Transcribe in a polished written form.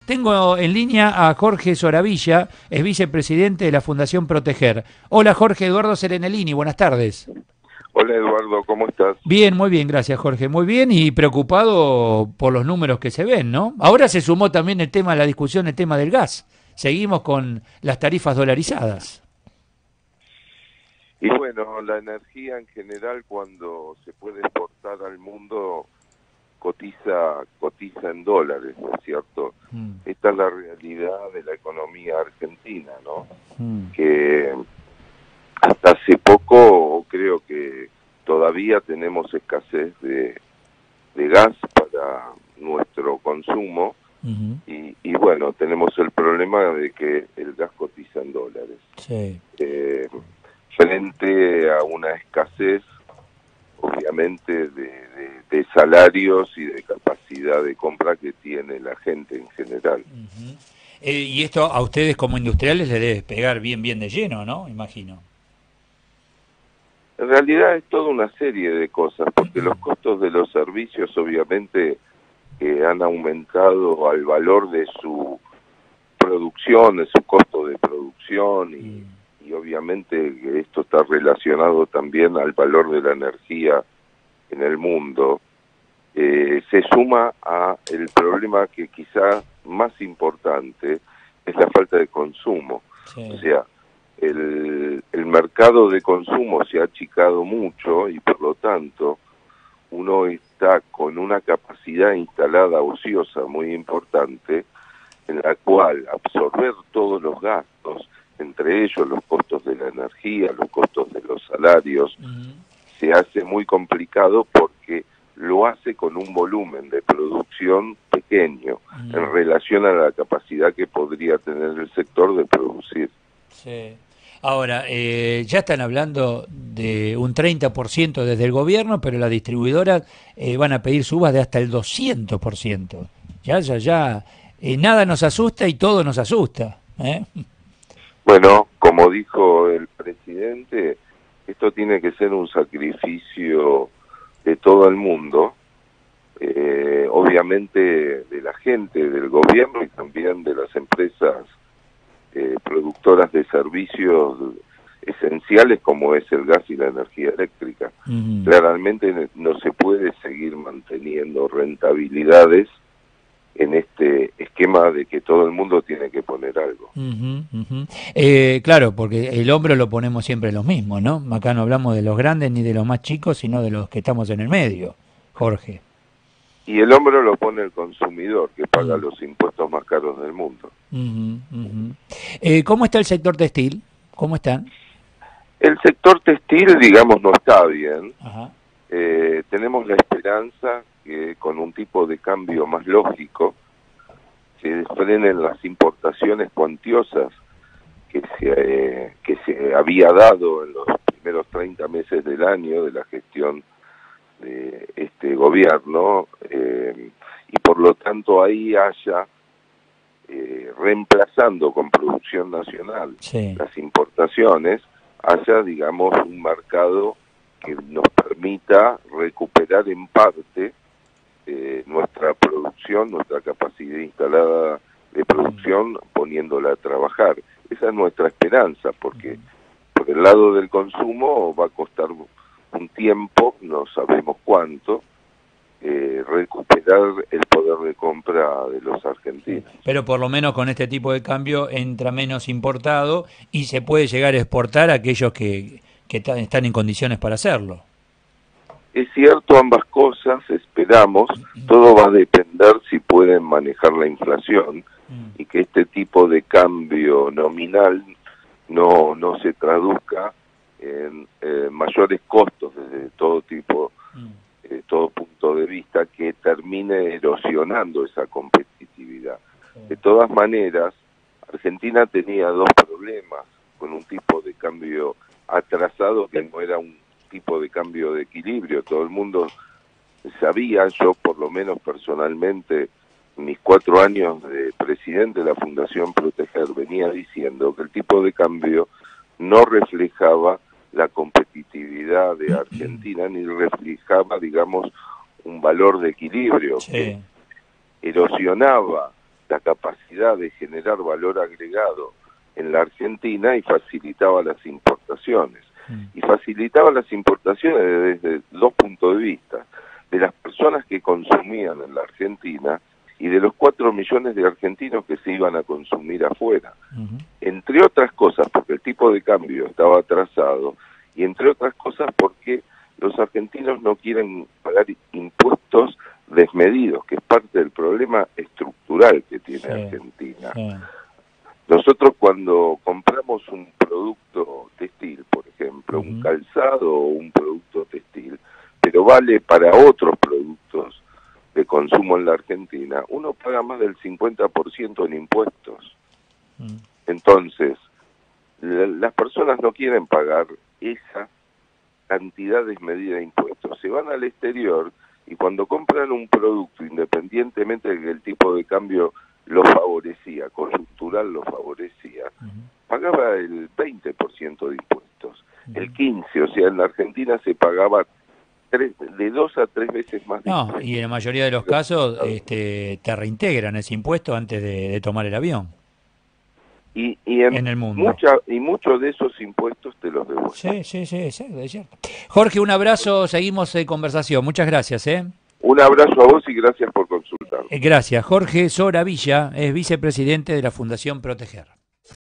Tengo en línea a Jorge Soravilla, es vicepresidente de la Fundación Proteger. Hola Jorge, Eduardo Serenelini, buenas tardes. Hola Eduardo, ¿cómo estás? Bien, muy bien, gracias Jorge, muy bien y preocupado por los números que se ven, ¿no? Ahora se sumó también el tema de la discusión, el tema del gas. Seguimos con las tarifas dolarizadas. Y bueno, la energía en general cuando se puede exportar al mundo cotiza en dólares, ¿no es cierto? Mm, Esta es la realidad de la economía argentina, ¿no? mm, Que hasta hace poco creo que todavía tenemos escasez de gas para nuestro consumo ujú, y bueno, tenemos el problema de que el gas cotiza en dólares. sí. Eh, Frente a una escasez, obviamente, de salarios y de capacidad de compra que tiene la gente en general. Ujú. Y esto a ustedes como industriales les debe pegar bien de lleno, ¿no? Imagino. En realidad es toda una serie de cosas, porque los costos de los servicios, obviamente, han aumentado al valor de su producción, de su costo de producción Mm, y obviamente que esto está relacionado también al valor de la energía en el mundo. Se suma a el problema que quizá más importante es la falta de consumo. O sí. sea, el mercado de consumo se ha achicado mucho y por lo tanto uno está con una capacidad instalada ociosa muy importante en la cual absorber todos los gastos, entre ellos los costos de la energía, los costos de los salarios, Ujú. se hace muy complicado porque lo hace con un volumen de producción pequeño en Mm. relación a la capacidad que podría tener el sector de producir. Sí. Ahora, ya están hablando de un 30% desde el gobierno, pero las distribuidoras van a pedir subas de hasta el 200%. Ya. Nada nos asusta y todo nos asusta. ¿Eh? Bueno, como dijo el presidente, esto tiene que ser un sacrificio de todo el mundo, obviamente de la gente, del gobierno y también de las empresas productoras de servicios esenciales como es el gas y la energía eléctrica. Ujú. Claramente no se puede seguir manteniendo rentabilidades en este esquema de que todo el mundo tiene que poner algo. Ujú, ujú. Claro, porque el hombro lo ponemos siempre los mismos, ¿no? Acá no hablamos de los grandes ni de los más chicos, sino de los que estamos en el medio, Jorge. Y el hombro lo pone el consumidor, que paga Mm. los impuestos más caros del mundo. Ujú, ujú. ¿Cómo está el sector textil? ¿Cómo están? El sector textil, digamos, no está bien. Ajá. Tenemos la esperanza que con un tipo de cambio más lógico se frenen las importaciones cuantiosas que se había dado en los primeros 30 meses del año de la gestión de este gobierno y por lo tanto ahí haya reemplazando con producción nacional Sí. las importaciones, haya, digamos, un mercado que nos permita recuperar en parte nuestra producción, nuestra capacidad instalada de Mm. producción, poniéndola a trabajar. Esa es nuestra esperanza, porque por el lado del consumo va a costar un tiempo, no sabemos cuánto, recuperar el poder de compra de los Sí. argentinos. Pero por lo menos con este tipo de cambio entra menos importado y se puede llegar a exportar a aquellos que están en condiciones para hacerlo. Es cierto ambas cosas, esperamos, todo va a depender si pueden manejar la inflación Mm, y que este tipo de cambio nominal no se traduzca en mayores costos desde todo tipo, mm, todo punto de vista, que termine erosionando esa competitividad. sí. De todas maneras, Argentina tenía dos problemas con un tipo de cambio atrasado que no era un tipo de cambio de equilibrio. Todo el mundo sabía, yo por lo menos personalmente, mis 4 años de presidente de la Fundación Proteger, venía diciendo que el tipo de cambio no reflejaba la competitividad de Argentina ni reflejaba, digamos, un valor de equilibrio que Sí. erosionaba la capacidad de generar valor agregado en la Argentina y facilitaba las importaciones. Y facilitaba las importaciones desde dos puntos de vista: de las personas que consumían en la Argentina y de los 4 millones de argentinos que se iban a consumir afuera. Entre otras cosas porque el tipo de cambio estaba atrasado, y entre otras cosas porque los argentinos no quieren pagar impuestos desmedidos, que es parte del problema estructural que tiene Argentina. Nosotros cuando compramos un producto textil, por ejemplo, un calzado o un producto textil, pero vale para otros productos de consumo en la Argentina, uno paga más del 50% en impuestos. Entonces, las personas no quieren pagar esa cantidad desmedida de impuestos. Se van al exterior y cuando compran un producto, independientemente de que el tipo de cambio lo favorecía, coyuntural lo favorecía, pagaba el 20% de impuestos, el 15%, o sea, en la Argentina se pagaba de 2 a 3 veces más de impuestos. Y en la mayoría de los casos te reintegran ese impuesto antes de tomar el avión. Y en el mundo. Muchos de esos impuestos te los devuelven. Sí, es cierto. Jorge, un abrazo, seguimos en conversación. Muchas gracias. Un abrazo a vos y gracias por consultar. Gracias. Jorge Soravilla es vicepresidente de la Fundación Proteger.